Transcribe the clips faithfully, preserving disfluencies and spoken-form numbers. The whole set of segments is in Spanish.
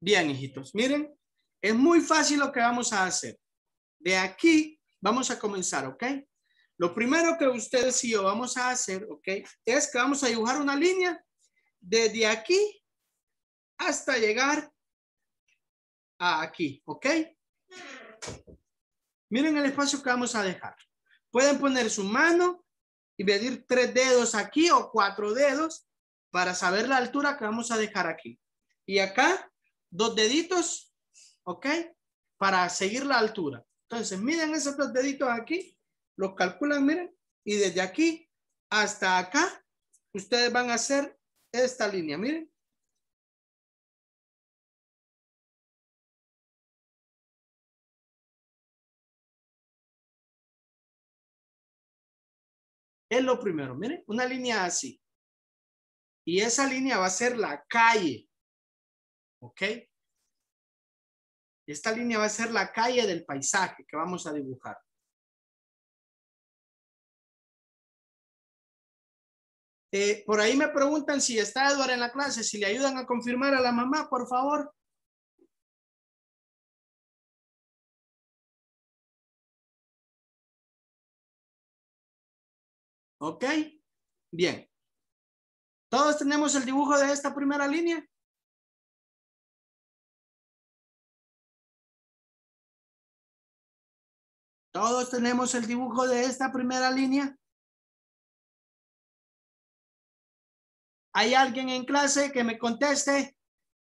Bien, hijitos, miren, es muy fácil lo que vamos a hacer. De aquí vamos a comenzar, ¿ok? Lo primero que ustedes y yo vamos a hacer, ¿ok? Es que vamos a dibujar una línea desde aquí hasta llegar a aquí, ¿ok? Miren el espacio que vamos a dejar. Pueden poner su mano y medir tres dedos aquí o cuatro dedos para saber la altura que vamos a dejar aquí. Y acá, dos deditos, ¿ok? Para seguir la altura. Entonces, miren esos dos deditos aquí, los calculan, miren, y desde aquí hasta acá, ustedes van a hacer esta línea, miren. Es lo primero, miren, una línea así. Y esa línea va a ser la calle, ¿ok? Esta línea va a ser la calle del paisaje que vamos a dibujar. Eh, por ahí me preguntan si está Eduardo en la clase, si le ayudan a confirmar a la mamá, por favor. Ok, bien. ¿Todos tenemos el dibujo de esta primera línea? ¿Todos tenemos el dibujo de esta primera línea? ¿Hay alguien en clase que me conteste?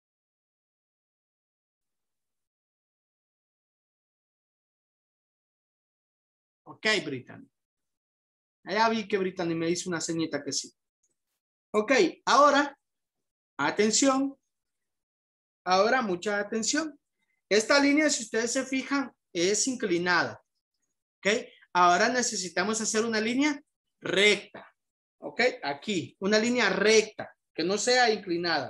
Ok, Brittany. Allá vi que Brittany me hizo una señita que sí. Ok, ahora, atención. Ahora, mucha atención. Esta línea, si ustedes se fijan, es inclinada. Ok, ahora necesitamos hacer una línea recta. Ok, aquí, una línea recta, que no sea inclinada.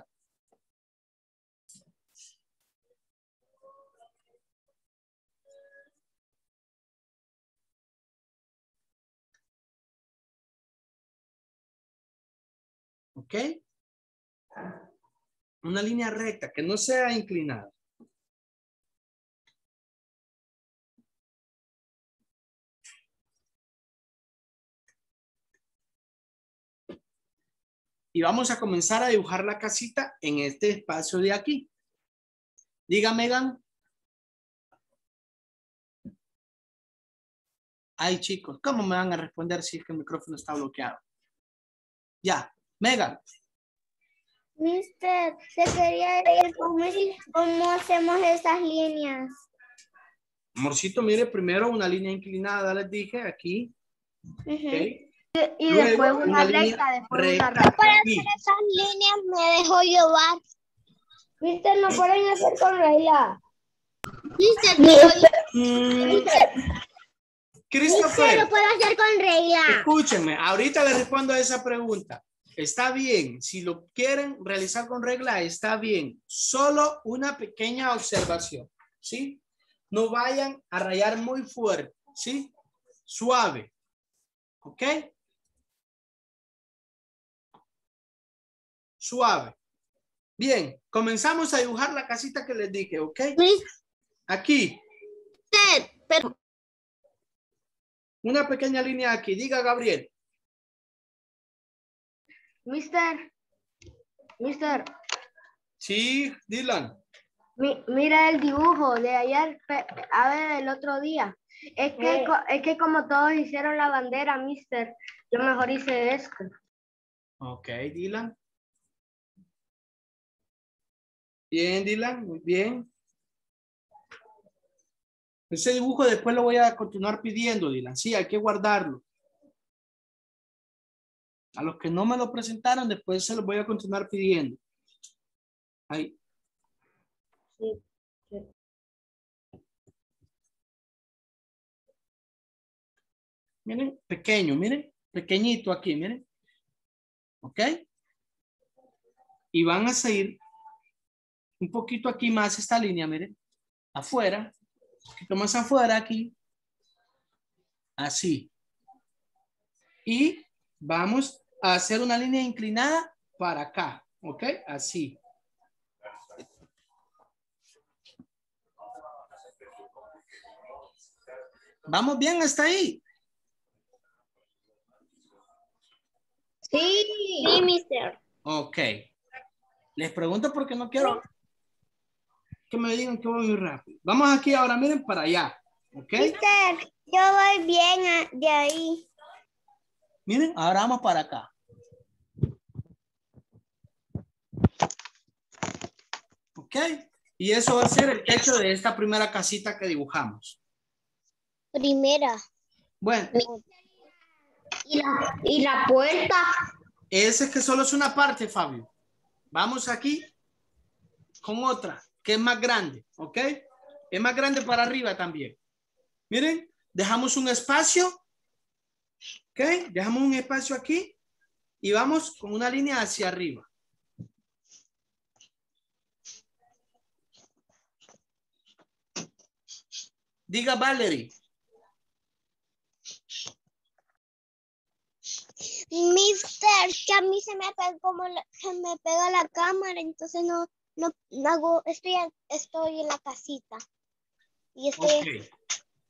Ok. Una línea recta, que no sea inclinada. Y vamos a comenzar a dibujar la casita en este espacio de aquí. Diga, Megan. Ay, chicos, ¿cómo me van a responder si es que el micrófono está bloqueado? Ya, Megan. Mister, se quería decir cómo, cómo hacemos esas líneas. Amorcito, mire, primero una línea inclinada, les dije, aquí. Uh-huh. Okay. Y, y Luego, después una, una recta, línea después recta. una recta. Para Aquí. hacer esas líneas me dejó llevar. Mister, no pueden hacer con regla. Mister, Mister, Mm, Mister, Christopher, lo puedo hacer con regla. escúchenme, ahorita le respondo a esa pregunta. Está bien, si lo quieren realizar con regla, está bien. Solo una pequeña observación, ¿sí? No vayan a rayar muy fuerte, ¿sí? Suave, ¿ok? Suave. Bien, comenzamos a dibujar la casita que les dije, ¿ok? Aquí. Pero Una pequeña línea aquí. Diga, Gabriel. Mister, Mister. Sí, Dylan. Mi, mira el dibujo de ayer, a ver, el otro día. Es que, Eh. es que como todos hicieron la bandera, Mister, yo mejor hice esto. Ok, Dylan. Bien, Dylan, muy bien. Ese dibujo después lo voy a continuar pidiendo, Dylan. Sí, hay que guardarlo. A los que no me lo presentaron, después se los voy a continuar pidiendo. Ahí. Sí, sí. Miren, pequeño, miren. Pequeñito aquí, miren. ¿Ok? Y van a seguir un poquito aquí más esta línea, miren. Afuera. Un poquito más afuera aquí. Así. Y vamos a hacer una línea inclinada para acá. ¿Ok? Así. ¿Vamos bien hasta ahí? Sí. Sí, mister. Ok. Les pregunto porque no quiero que me digan que voy muy rápido. Vamos aquí ahora, miren, para allá. Ok. Mister, yo voy bien a- de ahí. Miren, ahora vamos para acá. Ok. Y eso va a ser el techo de esta primera casita que dibujamos. Primera. Bueno, ¿Y la, y la puerta? ese es que solo es una parte, Fabio. Vamos aquí con otra, que es más grande, ¿ok? Es más grande para arriba también. Miren, dejamos un espacio, ¿ok? Dejamos un espacio aquí y vamos con una línea hacia arriba. Diga Valerie. Mister, que a mí se me pega como la- se me pega la cámara, entonces no, no, no hago, estoy, estoy en la casita. Y estoy. Ok.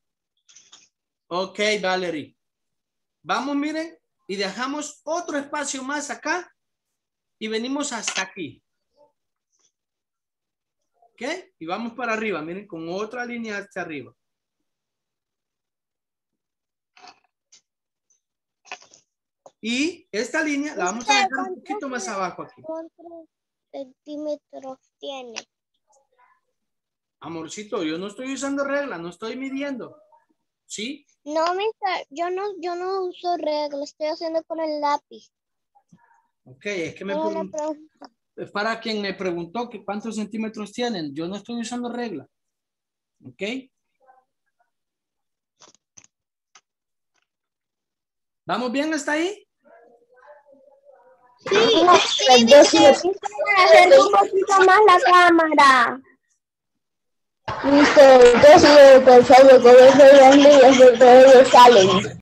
Ok, Valerie. Vamos, miren, y dejamos otro espacio más acá y venimos hasta aquí. ¿Ok? Y vamos para arriba, miren, con otra línea hacia arriba. Y esta línea la vamos a Mister, dejar un poquito más abajo aquí. ¿cuántos centímetros tiene? Amorcito, yo no estoy usando regla, no estoy midiendo. ¿Sí? No, mister, yo no, yo no uso regla, estoy haciendo con el lápiz. Ok, es que me No le pregun- pregunto. es para quien me preguntó que cuántos centímetros tienen. Yo no estoy usando regla. Ok. ¿Vamos bien hasta ahí? Sí, sí, mister. Acerca un poquito más la cámara. Mister, yo sigo pensando con esos niños que todos salen.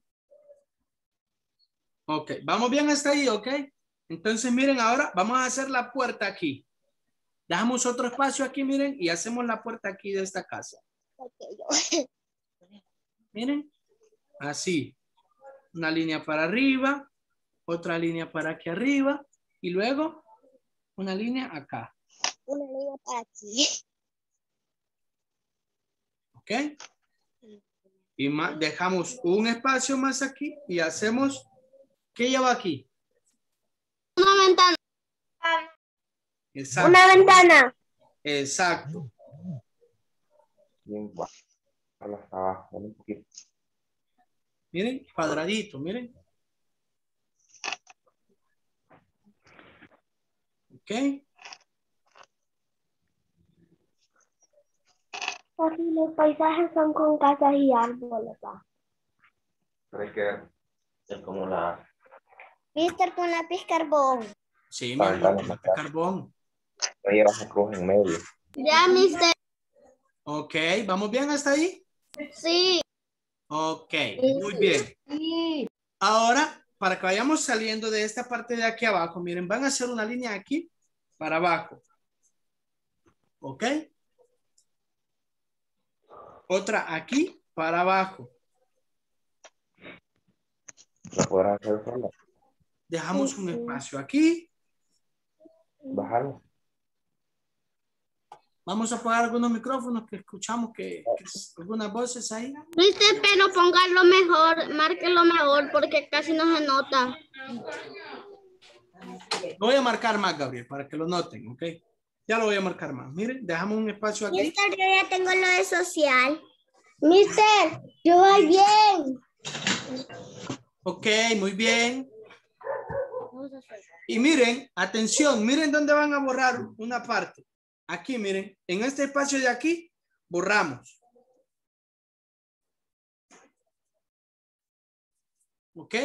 Ok, vamos bien hasta ahí, ok. Entonces, miren, ahora vamos a hacer la puerta aquí. Dejamos otro espacio aquí, miren, y hacemos la puerta aquí de esta casa. Miren, así. Una línea para arriba, otra línea para aquí arriba, y luego una línea acá, Una línea para aquí. ¿ok? Y más, dejamos un espacio más aquí y hacemos, ¿qué lleva aquí? Una ventana. Exacto. Una ventana. Exacto. Bien, hasta abajo, un poquito. Miren, cuadradito, miren. ¿Ok? Porque los paisajes son con casas y árboles. ¿Va? Pero hay que es como la, Mister, con lápiz carbón. Sí, mi la amor, ventana, de carbón. no llevas la cruz en medio. Ya, mister. Ok, ¿vamos bien hasta ahí? Sí. Ok, muy bien. Ahora, para que vayamos saliendo de esta parte de aquí abajo, miren, van a hacer una línea aquí para abajo. ¿Ok? Otra aquí para abajo. ¿Lo podrás hacer sola? Dejamos un espacio aquí. Bajarlo. Vamos a apagar algunos micrófonos que escuchamos que, que algunas voces ahí. Mister, pero póngalo mejor, márquelo mejor porque casi no se nota. Lo voy a marcar más, Gabriel, para que lo noten, ¿ok? Ya lo voy a marcar más. Miren, dejamos un espacio aquí. Mister, yo ya tengo lo de social. Mister, yo voy bien. Ok, muy bien. Y miren, atención, miren dónde van a borrar una parte. Aquí, miren, en este espacio de aquí, borramos. ¿Ok?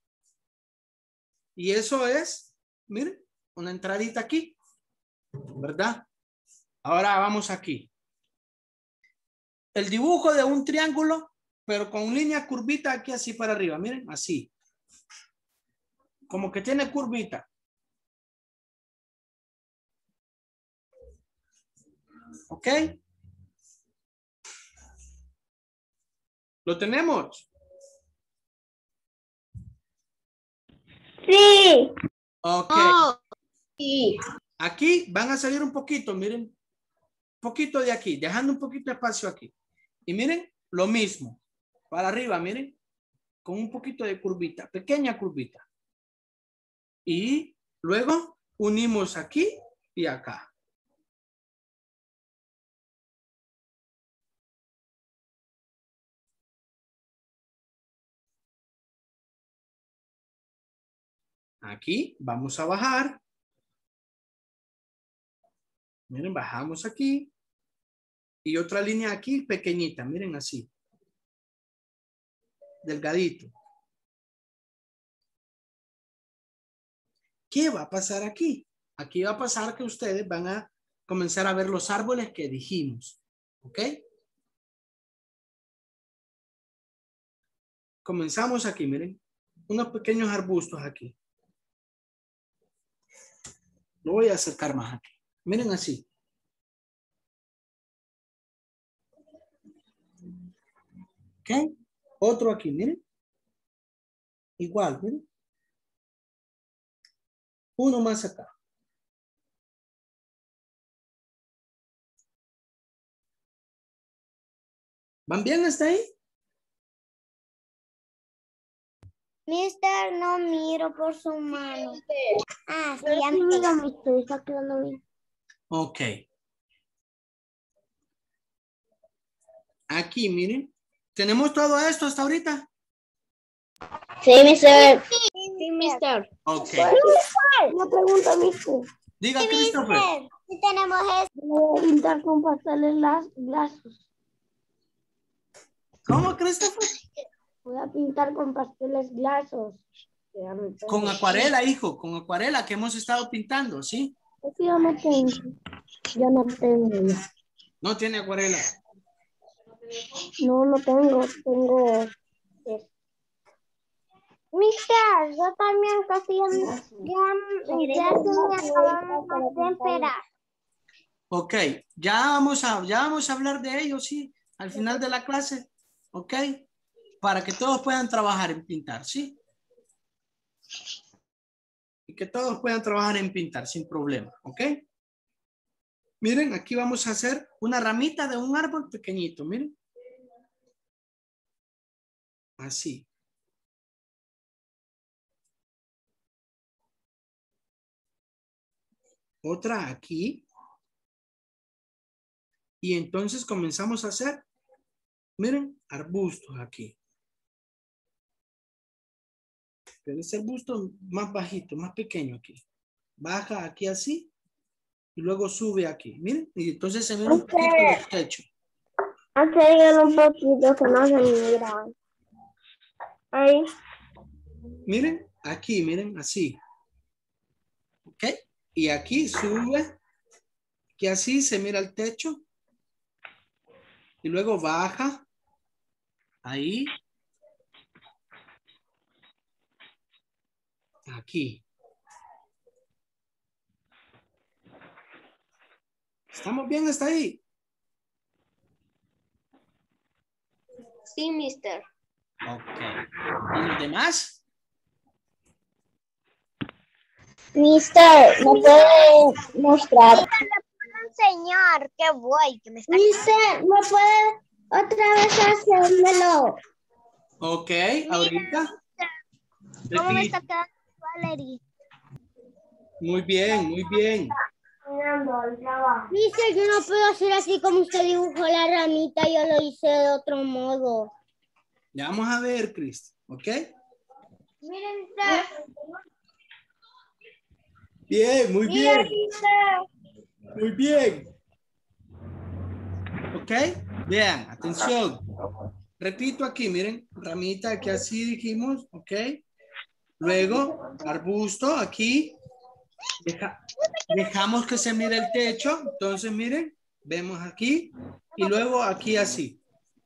Y eso es, miren, una entradita aquí, ¿verdad? Ahora vamos aquí. El dibujo de un triángulo, pero con línea curvita aquí así para arriba, miren, así. Como que tiene curvita. ¿Ok? ¿Lo tenemos? Sí. Ok. Oh, sí. Aquí van a salir un poquito, miren. Un poquito de aquí, dejando un poquito de espacio aquí. Y miren, lo mismo. Para arriba, miren. Con un poquito de curvita, pequeña curvita. Y luego unimos aquí y acá. Aquí vamos a bajar. Miren, bajamos aquí. Y otra línea aquí pequeñita, miren así. Delgadito. ¿Qué va a pasar aquí? Aquí va a pasar que ustedes van a comenzar a ver los árboles que dijimos. ¿Ok? Comenzamos aquí, miren. Unos pequeños arbustos aquí. Lo voy a acercar más aquí. Miren así. ¿Ok? Otro aquí, miren. Igual, miren. Uno más acá. ¿Van bien hasta ahí? Mister, no miro por su mano. Ah, sí, ya Sí, me mira, mister, está quedando bien. Ok. Aquí, miren. ¿Tenemos todo esto hasta ahorita? Sí, mister. Sí, mister. Ok. Una pregunta, mister. Diga, Christopher. Sí, tenemos esto. Voy a pintar con pasteles las glazos. ¿Cómo, Christopher? Voy a pintar con pasteles glazos. Con acuarela, hijo. Con acuarela que hemos estado pintando, ¿sí? Es que yo no tengo. Yo no tengo. No tiene acuarela. No, no tengo. Tengo. Mister, yo también casi ya, ya, ya se me acabaron las témperas. Ok. Ya vamos a, ya vamos a hablar de ello, ¿sí? Al final de la clase. Ok. Para que todos puedan trabajar en pintar, ¿sí? Y que todos puedan trabajar en pintar sin problema, ¿ok? Miren, aquí vamos a hacer una ramita de un árbol pequeñito, miren. Así. Otra aquí. Y entonces comenzamos a hacer, miren, arbustos aquí. Pero ese arbusto más bajito, más pequeño aquí. Baja aquí así. Y luego sube aquí. Miren, y entonces se mira un poquito del techo. Acérquenlo un poquito que no se mira. Ahí. Miren, aquí, miren, así. ¿Ok? Y aquí sube. Que así se mira el techo. Y luego baja. Ahí. Aquí. ¿Estamos bien hasta ahí? Sí, mister. Ok. ¿Y los demás? Mister, ¿me puede mostrar? Señor, qué voy, que me está... Mister, ¿me puede otra vez hacérmelo? Ok, ahorita. ¿Cómo me Repite. está quedando Valerie? Muy bien, muy bien. Mister, yo no puedo hacer así como usted dibujó la ramita, yo lo hice de otro modo. Ya vamos a ver, Chris. ¿Ok? Miren, mister. Bien, muy bien. Miren, mister. Muy bien. ¿Ok? Vean, atención. Repito aquí, miren. Ramita que así dijimos. ¿Ok? Luego, arbusto aquí. Deja, dejamos que se mire el techo. Entonces, miren. Vemos aquí. Y luego aquí así.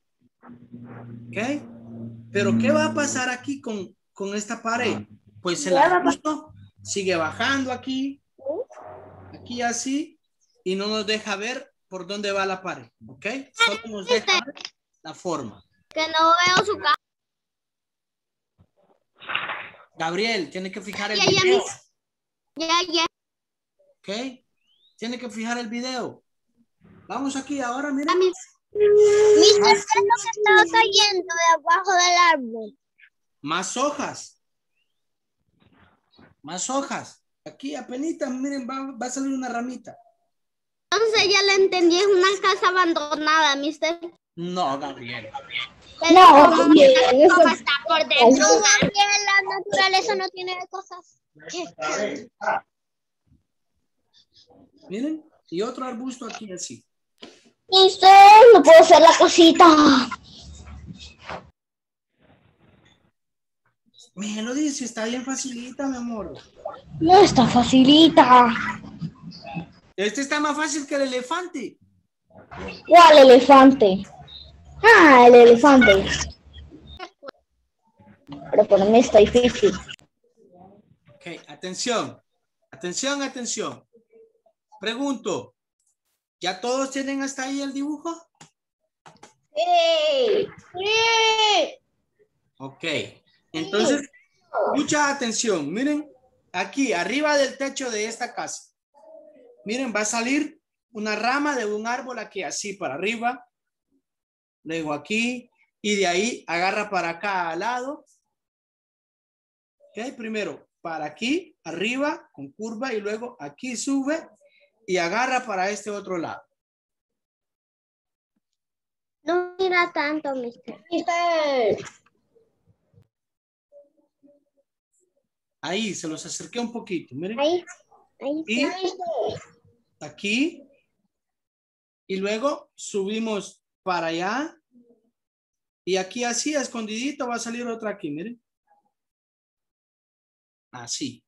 ¿Ok? Pero ¿qué va a pasar aquí con, con esta pared? Pues el arbusto sigue bajando aquí. Aquí así. Y no nos deja ver por dónde va la pared. ¿Ok? Solo nos deja ver la forma. Que no veo su cara. Gabriel, tiene que fijar el Ya, ya, video. mis- Ya, ya. ¿Ok? Tiene que fijar el video. Vamos aquí ahora, miren. A mis- Mister, ¿qué es lo que estaba cayendo de abajo del árbol? Más hojas. Más hojas. Aquí apenas, miren, va, va a salir una ramita. Entonces ya le entendí, es una casa abandonada, mister. No, Gabriel. No, Gabriel, eso- ¿Cómo está por dentro? Gabriel, la naturaleza no tiene cosas. Miren. Y otro arbusto aquí así. Mister, no puedo hacer la cosita. Me lo dice, está bien facilita, mi amor. No está facilita. Este está más fácil que el elefante. ¿Cuál elefante? Ah, el elefante. Pero por mí está difícil. Ok, atención. Atención, atención. Pregunto. ¿Ya todos tienen hasta ahí el dibujo? Sí. Sí. Ok. Entonces, mucha atención. Miren, aquí, arriba del techo de esta casa. Miren, va a salir una rama de un árbol aquí, así para arriba. Luego aquí. Y de ahí agarra para acá al lado. Ok, primero para aquí, arriba, con curva. Y luego aquí sube y agarra para este otro lado. No mira tanto, mister. Mister. Ahí, se los acerqué un poquito. Miren. Ahí, ahí. Y aquí. Y luego subimos para allá. Y aquí así, escondidito, va a salir otra aquí, miren. Así.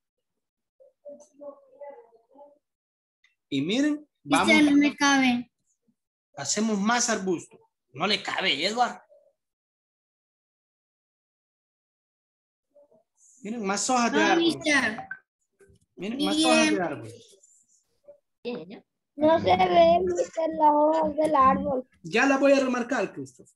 Y miren, vamos. Mister, no me cabe. Hacemos más arbusto. No le cabe, Eduardo. Miren, más hojas de No, árbol. mister. Miren, más Bien. hojas de árbol. No se ve, mister, las hojas del árbol. Ya la voy a remarcar, Christopher.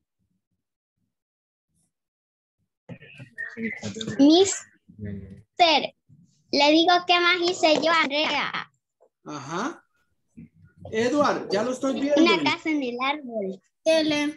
Mister, le digo qué más hice yo, Andrea. Ajá. Eduardo, ya lo estoy viendo. Una casa en el árbol. Tele.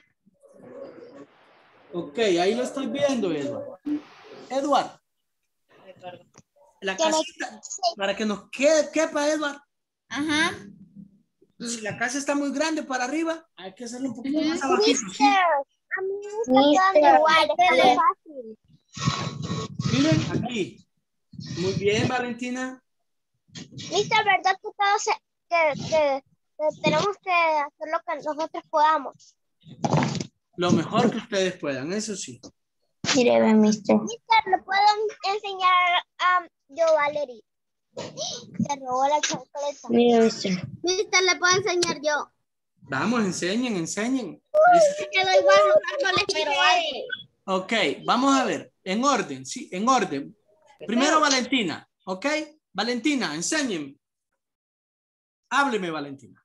Ok, ahí lo estoy viendo, Eduardo. Eduardo. La casita, para que nos quede, quepa, Eduardo. Ajá. Si la casa está muy grande para arriba, hay que hacerlo un poquito más abajito, ¿sí? A mí me está quedando igual, está muy fácil. Miren, aquí. Muy bien, Valentina. Mister, ¿verdad que todos se- que, que, que tenemos que hacer lo que nosotros podamos? Lo mejor que ustedes puedan, eso sí. Mire, ve, mister. Mister, ¿le puedo enseñar a yo, Valerie? Se robó la chancleta. Mire, mister. Mister, ¿le puedo enseñar yo? Vamos, enseñen, enseñen. Se quedó igual los árboles, pero algo. Ok, vamos a ver. En orden, sí, en orden. Primero Valentina, ¿ok? Valentina, enséñenme. Hábleme, Valentina.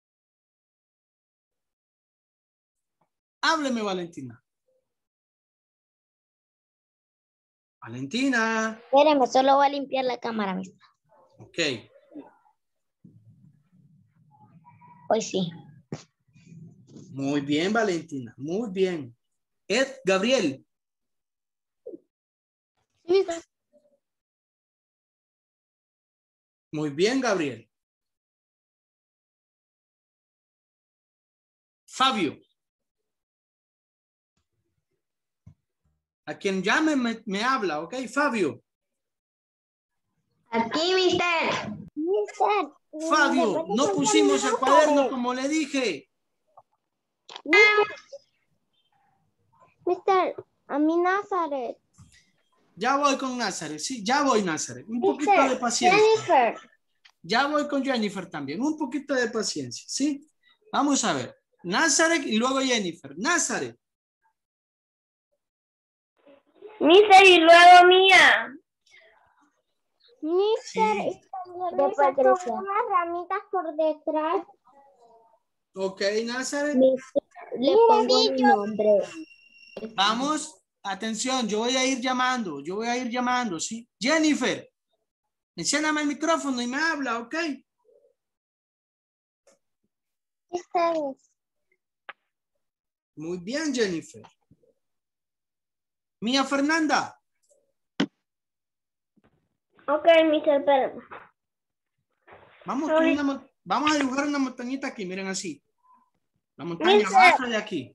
Hábleme, Valentina. Valentina. Espérame, solo voy a limpiar la cámara, mister. Ok. Hoy sí. Muy bien, Valentina. Muy bien. Ed, Gabriel. Mister. Muy bien, Gabriel. Fabio. A quien llame me, me habla, ¿ok? Fabio. Aquí, mister. Mister. Fabio, no pusimos el cuaderno como le dije. Mister, a mí Nazaret. Ya voy con Nazaret, sí, ya voy, Nazaret. Un poquito Mister, de paciencia. Jennifer. Ya voy con Jennifer también. Un poquito de paciencia, ¿sí? Vamos a ver. Nazaret y luego Jennifer. Nazaret. Mister, y luego mía. Mister, Sí. después con unas ramitas por detrás. Ok, Nazaret. Le pongo mi nombre. Vamos, atención, yo voy a ir llamando, yo voy a ir llamando, ¿sí? Jennifer, enciéndame el micrófono y me habla, ¿ok? Esta es. Muy bien, Jennifer. Mía Fernanda. Ok, mister, espérame. Vamos, con una mon- vamos a dibujar una montañita aquí, miren así. La montaña Mister. baja de aquí.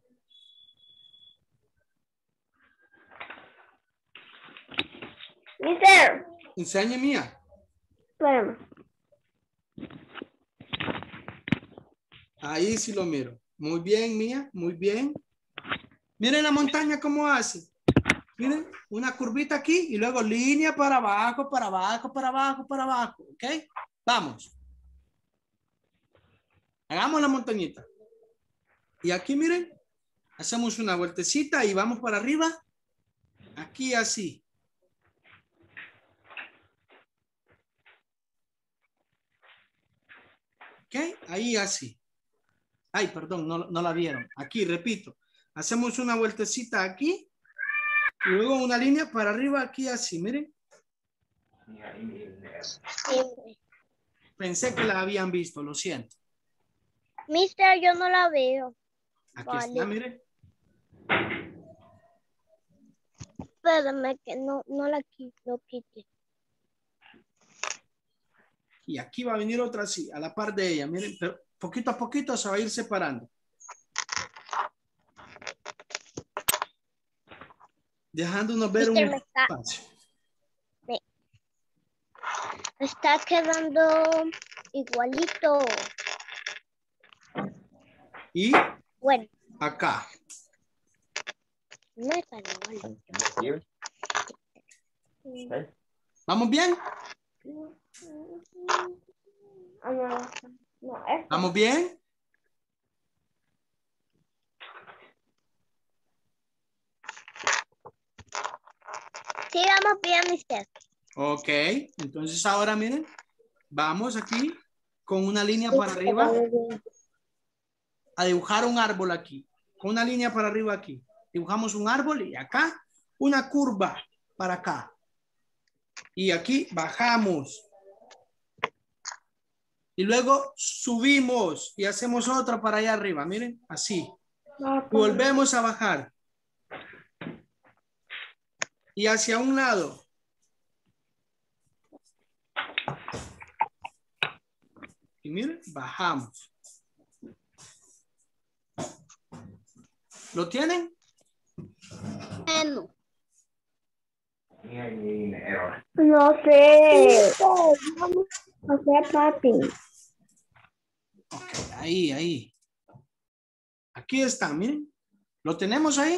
Mister, Enseñe, Mía. espérame. Ahí sí lo miro. Muy bien, Mía, muy bien. Miren la montaña cómo hace. Miren, una curvita aquí y luego línea para abajo, para abajo, para abajo, para abajo. ¿Ok? Vamos. Hagamos la montañita. Y aquí, miren, hacemos una vueltecita y vamos para arriba. Aquí así. ¿Ok? Ahí así. Ay, perdón, no, no la vieron. Aquí, repito. Hacemos una vueltecita aquí. Y luego una línea para arriba aquí así, miren. Siempre. Pensé que la habían visto, lo siento. Mister, yo no la veo. Aquí Vale. está, miren. Espérame que no, no la qui- lo quite. Y aquí va a venir otra así, a la par de ella, miren, pero poquito a poquito se va a ir separando. Dejándonos ver Mister, un me está, espacio. me está quedando igualito. Y Bueno, acá. no está igualito. ¿Vamos bien? Ah, no, no, esto. ¿Vamos bien? Sí, vamos bien, mister. Ok, entonces ahora miren, vamos aquí con una línea para arriba a dibujar un árbol aquí. Con una línea para arriba aquí. Dibujamos un árbol y acá una curva para acá. Y aquí bajamos. Y luego subimos y hacemos otra para allá arriba. Miren, así. Y volvemos a bajar. Y hacia un lado. Y miren, bajamos. ¿Lo tienen? No. Error. No sé. No sé, papi. Ok, ahí, ahí. Aquí está, miren. ¿Lo tenemos ahí?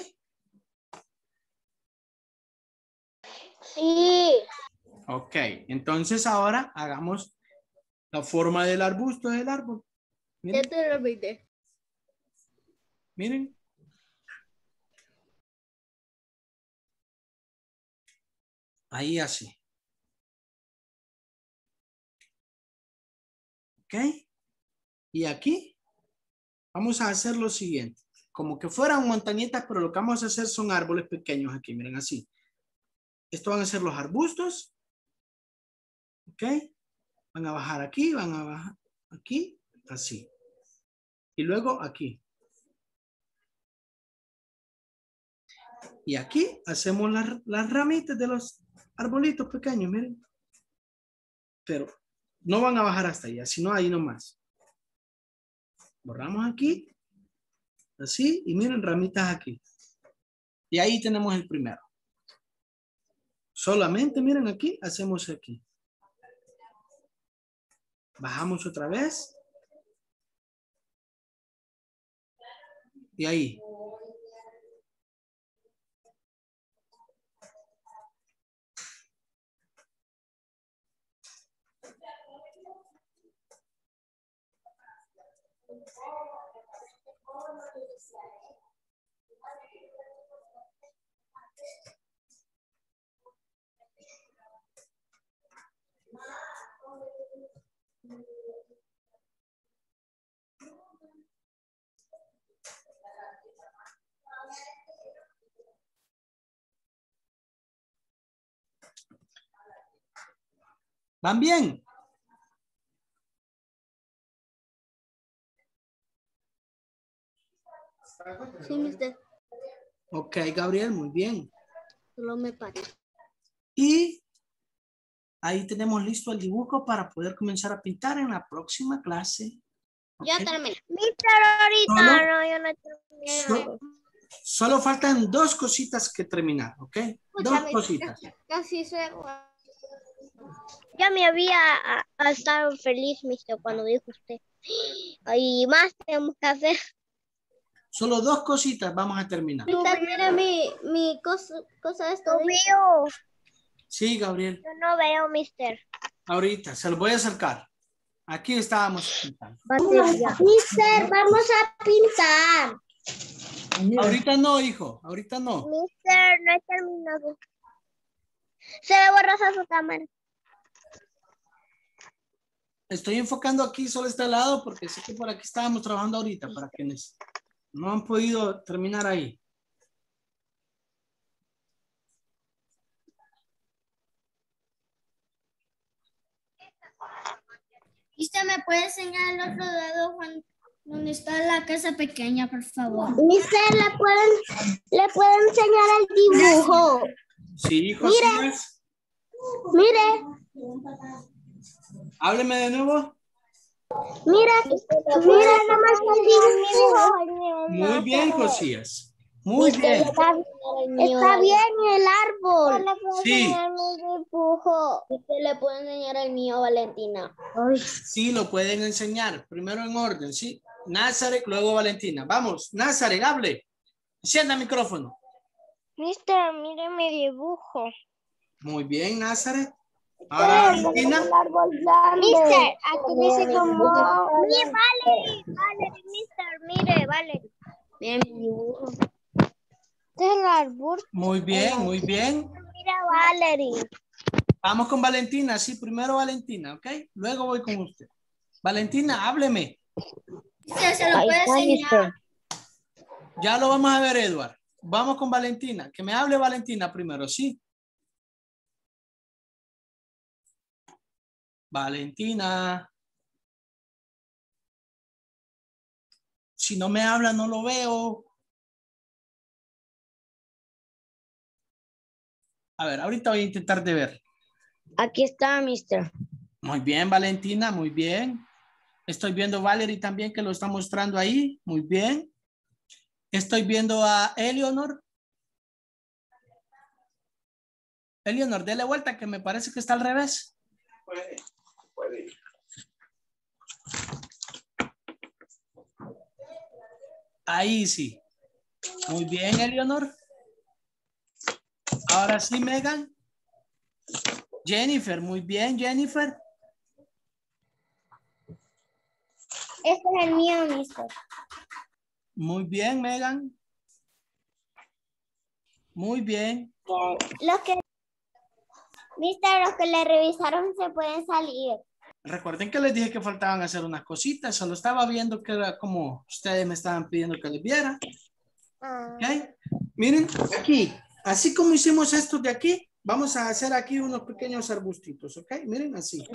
Sí. Ok, entonces ahora hagamos la forma del arbusto del árbol. Ya Miren, te lo olvidé. miren. Ahí así. Ok. Y aquí vamos a hacer lo siguiente. Como que fueran montañitas, pero lo que vamos a hacer son árboles pequeños aquí. Miren así. Esto van a ser los arbustos. Ok. Van a bajar aquí, van a bajar aquí, así. Y luego aquí. Y aquí hacemos las, las ramitas de los arbolitos pequeños, miren. Pero no van a bajar hasta allá, sino ahí nomás. Borramos aquí. Así, y miren, ramitas aquí. Y ahí tenemos el primero. Solamente, miren aquí, hacemos aquí. Bajamos otra vez. Y ahí. ¿Van bien? Sí, mister. Ok, Gabriel, muy bien. Solo me parece. Y ahí tenemos listo el dibujo para poder comenzar a pintar en la próxima clase. Ya Ok. terminé. Mister, ahorita Solo- no, yo no terminé. So- solo faltan dos cositas que terminar, ¿ok? Dos Escúchame, cositas. Casi se Ya me había a- a estado feliz, mister, cuando dijo usted. Y más tenemos que hacer. Solo dos cositas vamos a terminar. Mister, mira mi, mi cosa, cosa esta. No veo. Sí, Gabriel. Yo no veo, mister. Ahorita, se los voy a acercar. Aquí estábamos pintando. Mister, vamos a pintar. Ahorita no, hijo. Ahorita no. Mister, no he terminado. Se ve borrosa su cámara. Estoy enfocando aquí solo este lado porque sé que por aquí estábamos trabajando ahorita para quienes no han podido terminar ahí. ¿Usted me puede enseñar el otro lado Juan, donde está la casa pequeña, por favor? Mister, ¿le pueden, le pueden enseñar el dibujo? Sí, hijo. Mire. Sí, Mire, hábleme de nuevo. mire, mire nomás el dibujo. Muy bien, Josías. Muy bien. Está, está bien el árbol. Sí. Usted le puede enseñar el mío, Valentina. Sí, lo pueden enseñar. Primero en orden, ¿sí? Nazaret, luego Valentina. Vamos, Nazaret, hable. Encienda el micrófono. Mister, mire mi dibujo. Muy bien, Nazaret. Ahora Valentina. Mister, aquí dice como... Mire, Valerie, Valerie, mister, mire, Valerie. Mire mi dibujo. Este es el árbol. Muy bien, muy bien. Mira, Valerie. Vamos con Valentina. Sí, primero Valentina, ¿ok? Luego voy con usted. Valentina, hábleme. Usted se lo puede enseñar. Ya lo vamos a ver, Edward. Vamos con Valentina. Que me hable Valentina primero, ¿sí? Valentina. Si no me habla, no lo veo. A ver, ahorita voy a intentar de ver. Aquí está, mister. Muy bien, Valentina, muy bien. Estoy viendo a Valerie también que lo está mostrando ahí. Muy bien. Estoy viendo a Eleonor. Eleonor, dele vuelta que me parece que está al revés. Puede, puede. Ahí sí. Muy bien, Eleonor. Ahora sí, Megan. Jennifer, muy bien, Jennifer. Este es el mío, mister. Muy bien, Megan. Muy bien. Los que, mister, los que le revisaron se pueden salir. Recuerden que les dije que faltaban hacer unas cositas. Solo estaba viendo que era como ustedes me estaban pidiendo que les viera. Ah. ¿Ok? Miren, aquí. Así como hicimos esto de aquí, vamos a hacer aquí unos pequeños arbustitos. ¿Ok? Miren, así.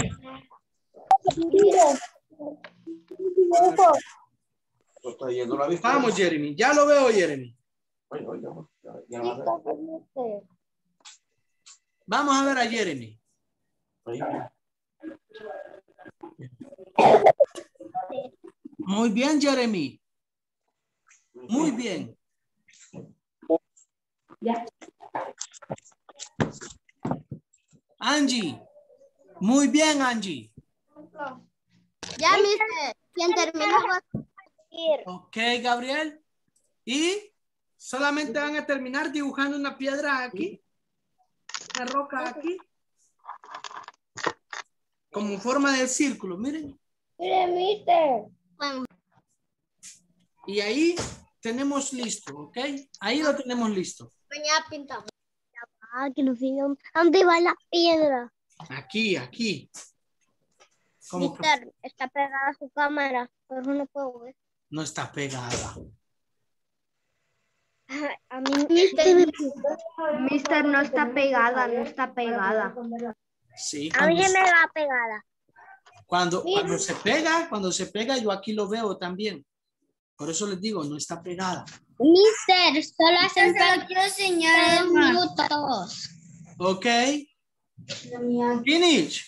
Estoy yendo la vista. Vamos, Jeremy. Ya lo veo, Jeremy. Oye, oye, ya, ya no va a ver. Vamos a ver a Jeremy. Oye. Muy bien, Jeremy. Muy bien. Angie. Muy bien, Angie. Ya, mister. ¿Quién terminó? Ok, Gabriel. Y solamente van a terminar dibujando una piedra aquí. Una roca aquí. Como forma de círculo, miren. Mire, mister. Y ahí tenemos listo, ¿ok? Ahí lo tenemos listo. Mañana pintamos. Ah, que no sé dónde va la piedra. Aquí, aquí. Como que Mister, está pegada a su cámara, pero no puedo ver. no está pegada. A mí, mister, Mister, no está pegada, no está pegada. Sí, A mí cuando, se me va pegada. cuando, cuando se pega, cuando se pega, yo aquí lo veo también. Por eso les digo, no está pegada. Mister, solo hacen Se lo quiero enseñar, dos Emma. minutos. Ok. Finish.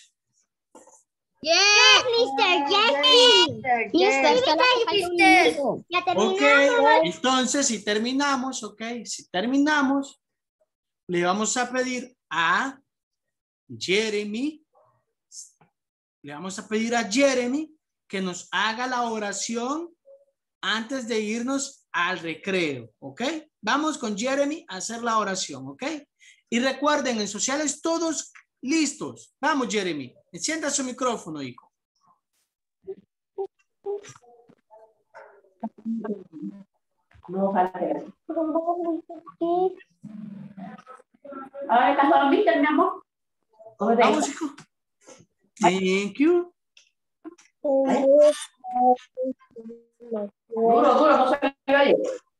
Yes, mister, yes. Mister, solo hace falta un Mister. minuto. Ya Ok. terminamos. Entonces, si terminamos, ok. Si terminamos, le vamos a pedir a Jeremy. Le vamos a pedir a Jeremy que nos haga la oración antes de irnos al recreo, ¿ok? Vamos con Jeremy a hacer la oración, ¿ok? Y recuerden, en sociales todos listos. Vamos, Jeremy. Encienda su micrófono, hijo. No, falta. Ahora estás con mister, mi amor. Vamos, hijo. Thank you. Duro, duro, no se me oye.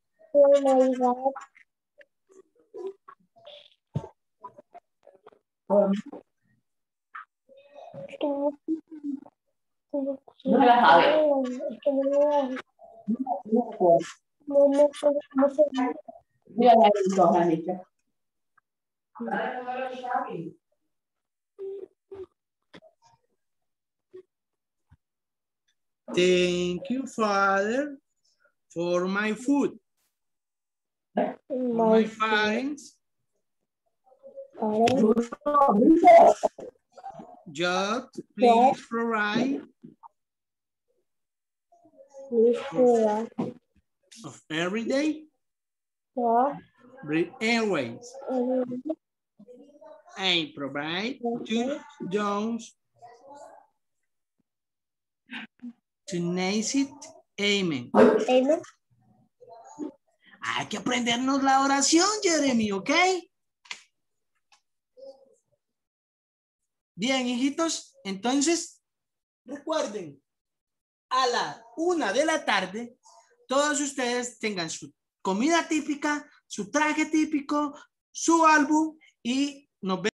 No se la sabe. Mira la entonces, mister. Thank you, Father, for my food. For my parents. Just please provide of every day. Breathe airways. And provide to Jones to Nacit. Amen. Hay que aprendernos la oración, Jeremy, ¿ok? Bien, hijitos, entonces, recuerden, a la una de la tarde, todos ustedes tengan su comida típica, su traje típico, su álbum y nos vemos.